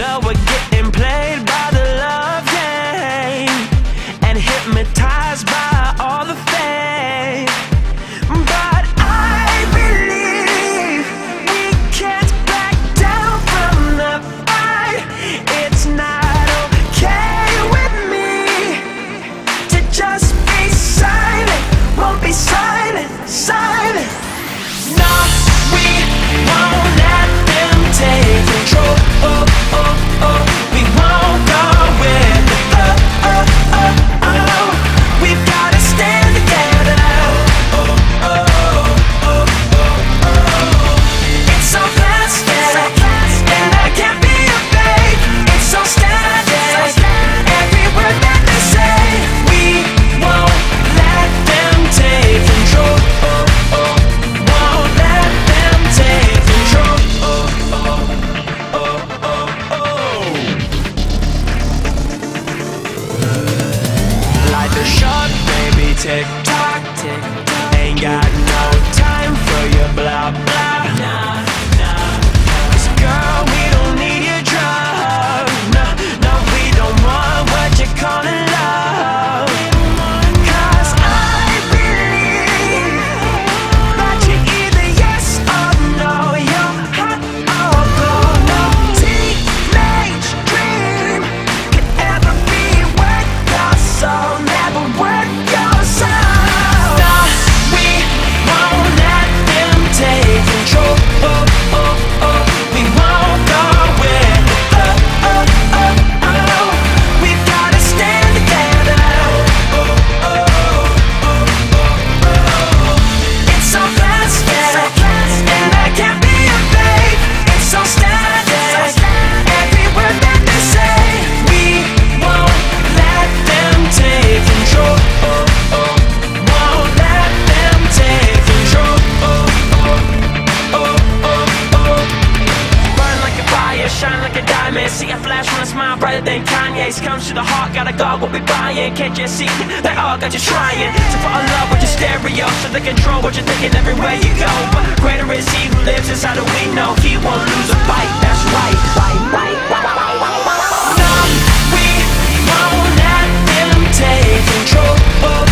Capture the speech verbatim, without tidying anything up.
well, we're getting played by the love game and hypnotized by all the fame. But I believe we can't back down from the fight. It's not okay with me to just be silent. Won't be silent, silent. No, we won't let them take control. Oh, oh, oh. We won't go with the flow. Oh, oh, oh. We've gotta stand together. Oh, oh, oh, oh, oh. It's so plastic, and I can't be a fake. It's so static, every word that they say. We won't let them take control. Oh, oh. Won't let them take control. Oh, oh, oh, oh, oh. Life is short, baby, tick tock, tick tock. Ain't got no time for your blah blah. Nah, nah. 'Cause girl, we don't need your drug. No, no, we don't want what you're calling love. 'Cause I believe that you're either yes or no. You're hot or cold. No teenage dream could ever be worth your soul. Never worth your soul. No, we won't let them take control. Oh, oh, oh. We won't go with the flow. Oh, oh, oh. We've gotta stand together. Oh, oh, oh, oh, oh. It's so plastic, and I can't be a fake. It's so static, every word that they say. We won't let them take control. Oh, oh. Won't let them take control. Oh, oh, oh, oh, oh. Burn like a fire, shine like a diamond. See a flash when I smile brighter than Kanye's. Comes to the heart, got a God, we'll be buying. Can't you see they all got you trying to fall in love with your stereo, so they control what you're thinking everywhere you go. But greater is He who lives inside of we know He won't lose a fight. That's right. Fight, fight, fight, fight, fight, fight. No, we won't let them take control. Oh,